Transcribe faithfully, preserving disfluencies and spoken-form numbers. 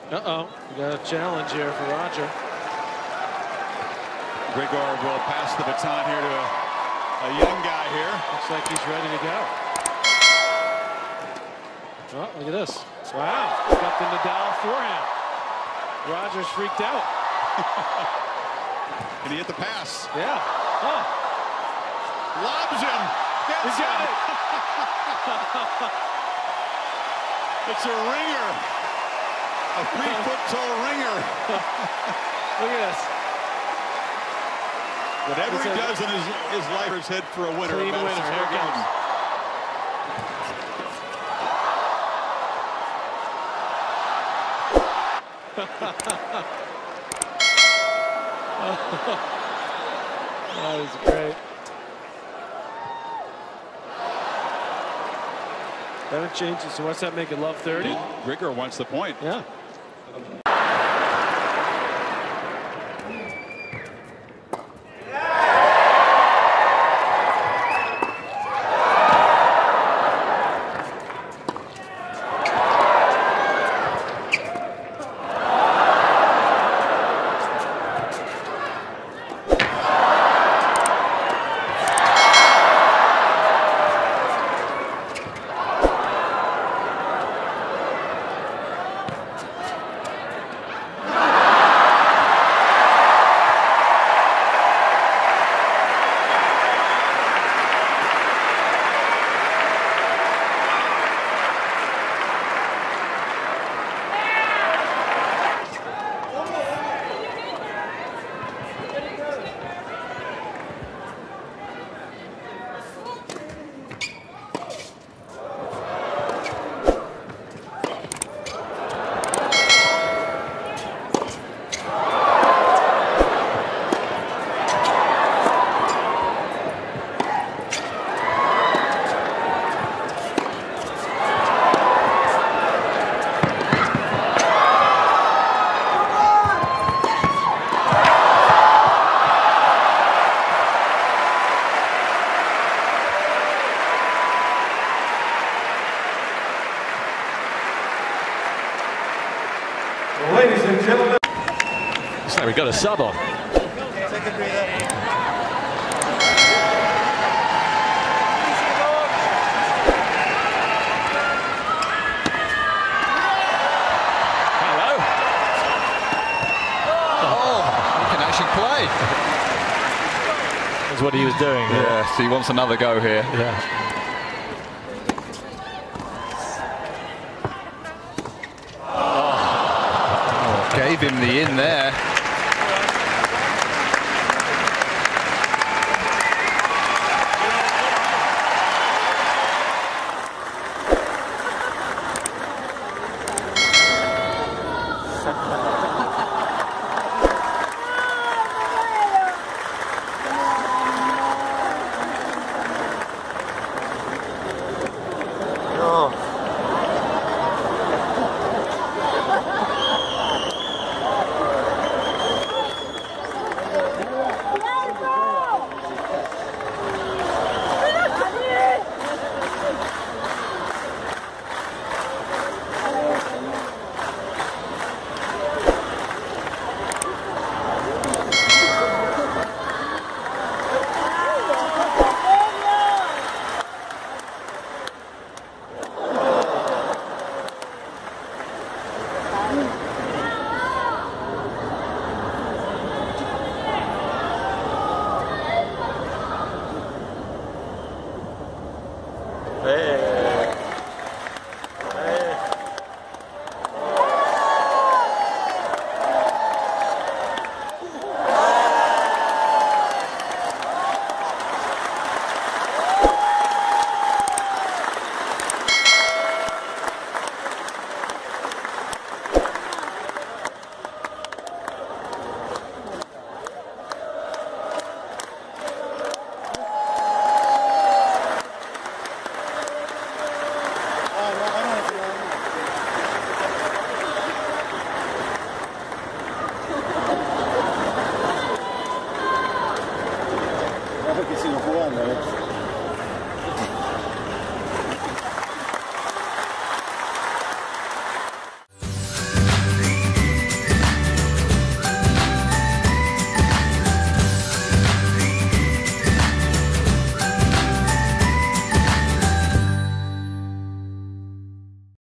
Uh-oh, we got a challenge here for Roger. Grigor will pass the baton here to a, a young guy here. Looks like he's ready to go. Oh, look at this. Wow, got the Nadal forehand. Roger's freaked out. And he hit the pass. Yeah. Oh. Lobs him. Gets He's got him. it. It's a ringer. A three-foot-tall ringer. Look at this. Whatever he does in his, his life is head for a winner. Clean winner. Here it comes. That was great. Haven't changed it, so what's that make it love thirty? Grigor wants the point. Yeah. Ladies and gentlemen. So we got a sub on. Take a breather. Hello. Oh, he can actually play. That's what he was doing. Yes, he wants another go here. Yeah. Gave him the in there. Ha ha ha.